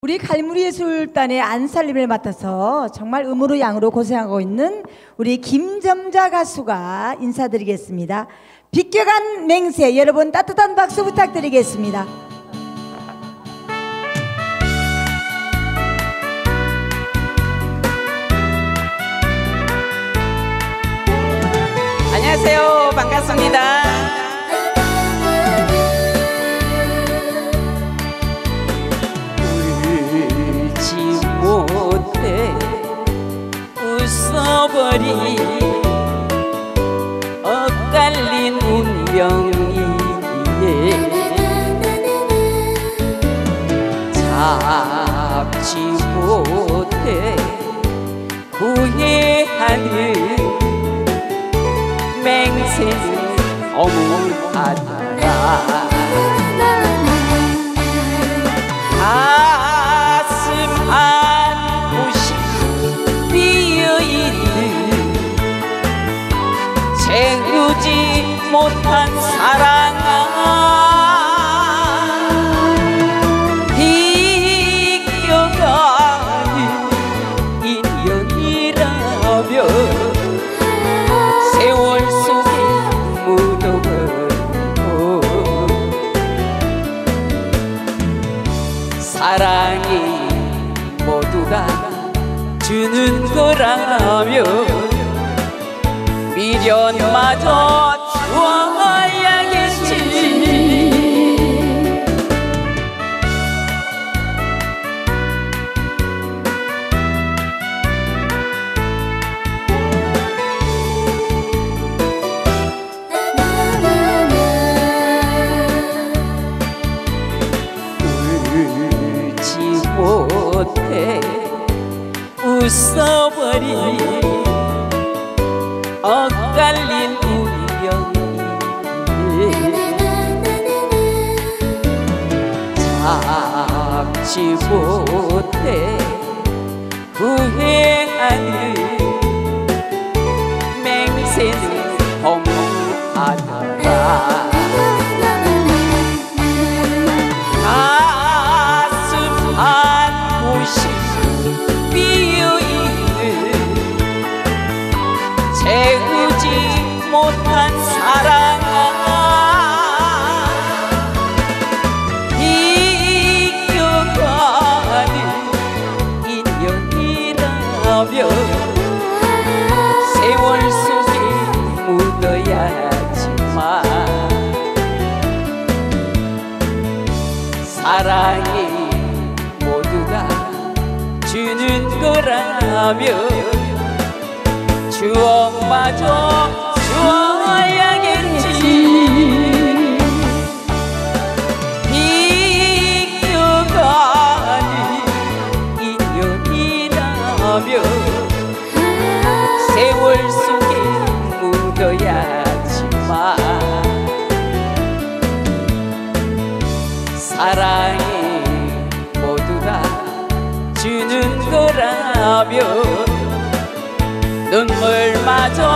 우리 갈무리예술단의 안살림을 맡아서 정말 음으로 양으로 고생하고 있는 우리 김점자 가수가 인사드리겠습니다. 비껴간 맹세, 여러분 따뜻한 박수 부탁드리겠습니다. 안녕하세요. 반갑습니다. 울지 못해 웃어버린 엇갈린 운명이에 잡지 못해 후회하는 맹세는 어묵하더라. 가슴 한 곳이 비어있는 채우지 못한 사랑아, 비껴가는 인연이라며 세월 속에 묻어버리고 사랑이 모두 다 주는 거라며 미련마저 주어야겠지. 못해 웃어버린 엇갈린 운명이 잡지 못해 후회하는 맹세는 허무하더라. 비어있는 채우지 못한 사랑아, 비껴가는 인연이라며 세월 속에 묻어야지만 사랑이 모두 다 주는 거라며 추억마저 주어야겠지. 비껴가는 인연이라며 세월 속에 묻어야지만 사랑이 모두 다 주는 거라며 눈물마저